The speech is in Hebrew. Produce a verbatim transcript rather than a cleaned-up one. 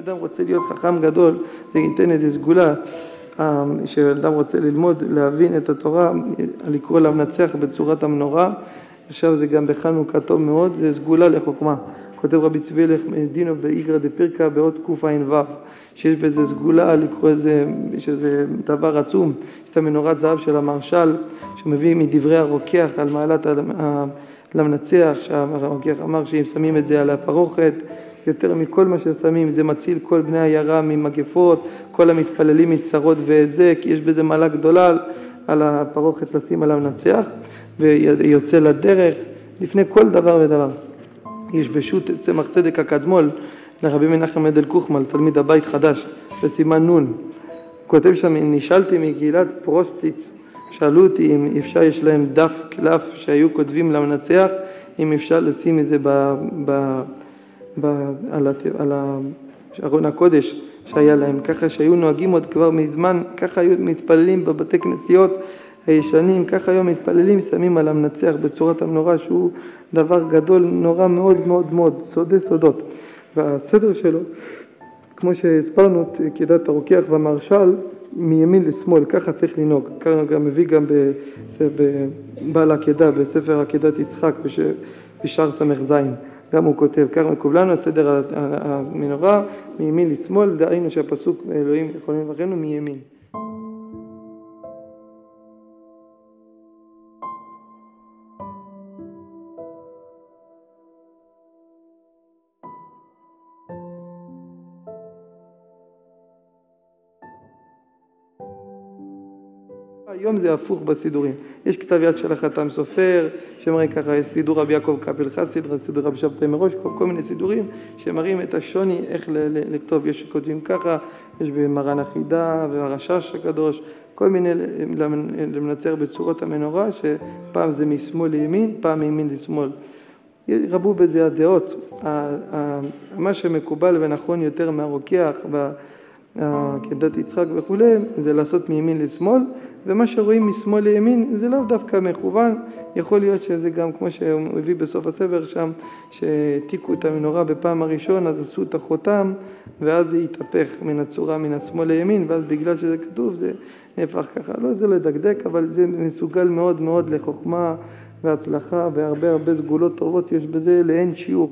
אדם רוצה להיות חכם גדול, זה ייתן איזו סגולה, שאדם רוצה ללמוד, להבין את התורה, לקרוא למנצח בצורת המנורה. עכשיו זה גם בחנוכה טוב מאוד, זה סגולה לחוכמה. כותב רבי צבי הלך דינו באיגרא דפירקא באות קע"ו, שיש בזה סגולה לקרוא איזה, שזה דבר עצום. יש את המנורת זהב של המרשל, שמביא מדברי הרוקח על מעלת למנצח, שהרוקח אמר שאם שמים את זה על הפרוכת, יותר מכל מה ששמים, זה מציל כל בני העיירה ממגפות, כל המתפללים מצרות והזק, יש בזה מעלה גדולה על הפרוכת לשים על המנצח, ויוצא לדרך לפני כל דבר ודבר. יש בשו"ת צמח צדק הקדמול לרבי מנחם מנדל קוכמן, תלמיד הבית חדש, בסימן נון. כותב שם, נשאלתי מגילת פרוסטיץ, שאלו אותי אם אפשר, יש להם דף קלף שהיו כותבים למנצח, אם אפשר לשים את זה ב, ב, ב, על, על ארון הקודש שהיה להם, ככה שהיו נוהגים עוד כבר מזמן, ככה היו מתפללים בבתי כנסיות הישנים, ככה היום מתפללים, שמים על המנצח בצורת המנורה, שהוא דבר גדול, נורא מאוד מאוד מאוד, סודי סודות. והסדר שלו, כמו שהסברנו, כדת הרוקח והמרשל, מימין לשמאל, ככה צריך לנהוג. ככה גם מביא גם בבעל העקדה, בספר עקדת יצחק, בשער סמך זין. גם הוא כותב, כך מקובלנו, הסדר המנורה, מימין לשמאל, דהיינו שהפסוק אלוהים יכולים לברכנו מימין. היום זה הפוך בסידורים. יש כתב יד של החתם סופר, שמראה ככה, יש סידור רבי יעקב קפל חסיד, סידור רבי שבתאי מראש, כל מיני סידורים שמראים את השוני, איך לכתוב. יש שכותבים ככה, יש במרן החידה והרשש הקדוש, כל מיני למנצר בצורות המנורה, שפעם זה משמאל לימין, פעם מימין לשמאל. רבו בזה הדעות. מה שמקובל ונכון יותר מהרוקח, כדת יצחק וכו', זה לעשות מימין לשמאל, ומה שרואים משמאל לימין זה לאו דווקא מכוון, יכול להיות שזה גם כמו שהוא הביא בסוף הספר שם, שהעתיקו את המנורה בפעם הראשון, אז עשו את החותם, ואז זה יתהפך מן הצורה מן השמאל לימין, ואז בגלל שזה כתוב זה נהפך ככה. לא זה לדקדק, אבל זה מסוגל מאוד מאוד לחוכמה והצלחה, והרבה הרבה סגולות טובות יש בזה לאין שיעור.